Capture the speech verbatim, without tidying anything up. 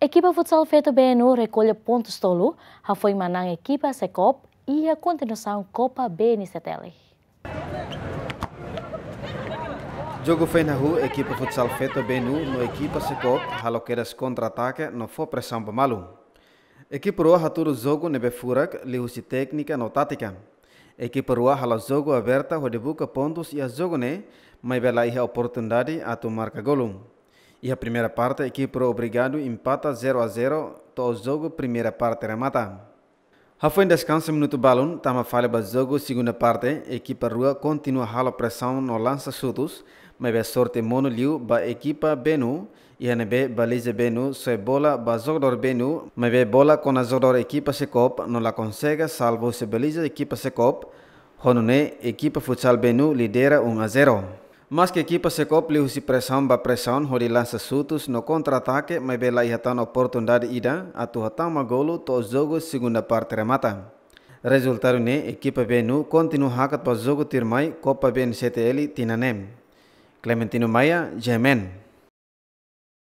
Equipa futsal Feto B N U recolhe pontos tolo, já foi manang equipa Secop e a continuação Copa B N C T L. Jogo foi na rua, equipa futsal Feto B N U no equipa Secop, haloqueiras contra-ataque, não foi pressão para malu. Equipa rua haturu jogo nebe furak, lihusi técnica no tática. Equipa rua hala jogo aberta, onde busca pontos e a jogo ne, mas bela a oportunidade a tu marca golum. E a primeira parte, a equipe obrigado empata zero a zero, todo jogo, primeira parte remata. Já foi em descanso minuto balão, tama falha para jogo, segunda parte, a equipa rua continua a pressão no lança chutos, mas é sorte mono liu ba equipa B N U, e a nebe baliza B N U, só bola ba jogador B N U, mas é bola com a jogador equipa Secop, não la consegue, salvo se baliza equipa Secop, honone equipa futsal B N U lidera um a zero. Mas que a equipa Secop liu si pressão ba pressão, hori lança chutos no contra-ataque, mas bela ihatan oportunidade ida, atu hatama golo to jogo segunda parte remata. Resultado ne, equipa B N U continua hakat pa jogo tirmai Copa B N C T L tinanem. Clementino Maia, Gemen.